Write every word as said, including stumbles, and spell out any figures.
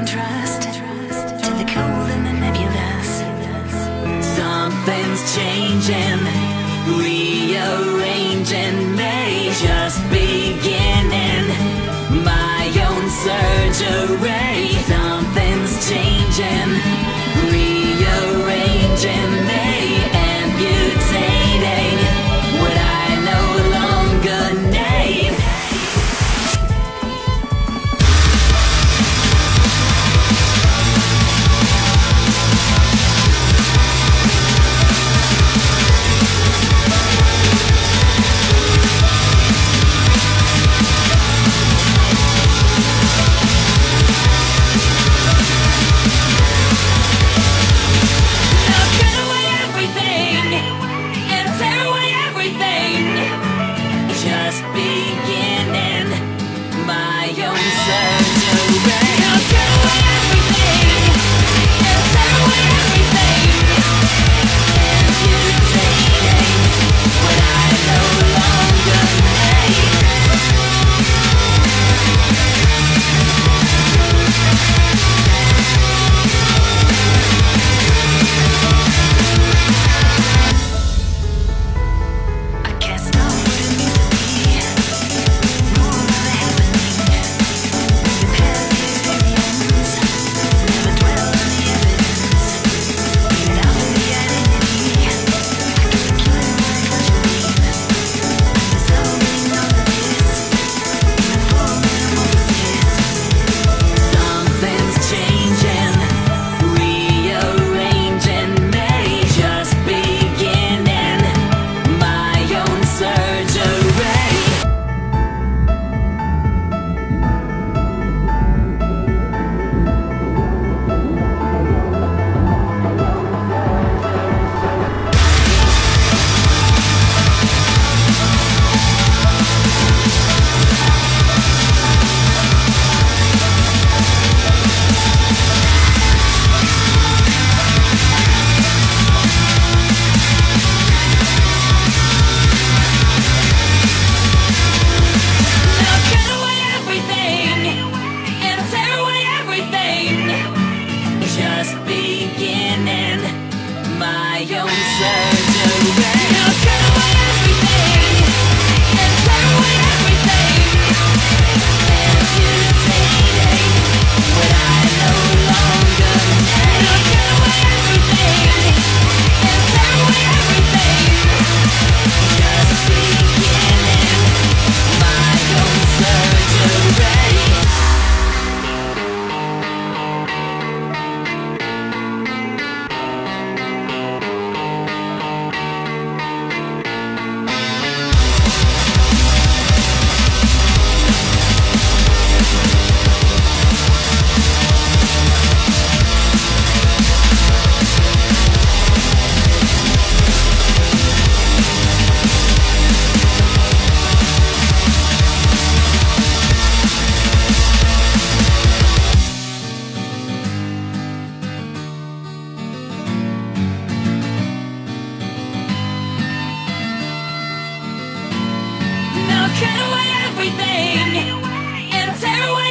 trust to the cold and the nebulous. Something's changing, rearranging, may just beginning. My own surgery. Something's changing, rearranging, may amputating what I no longer need. Just beginning my own surgery. I'll throw away everything and throw away everything, amputating what I no longer need. I guess not what it means to be more of a happening. Repair the experience, never dwell on the evidence. Leave it out of the identity. I keep it killing what I can't believe. I'm dissolving all of this, I'm falling among the sis. Something's changing, rearranging, may just beginning my own surgery. Now cut away everything and tear away everything. Just beginning my own surgery. Now cut away everything and tear away everything, amputating what I no longer need. Now cut away everything and tear away everything. Just beginning my own surgery. Now cut away everything and tear away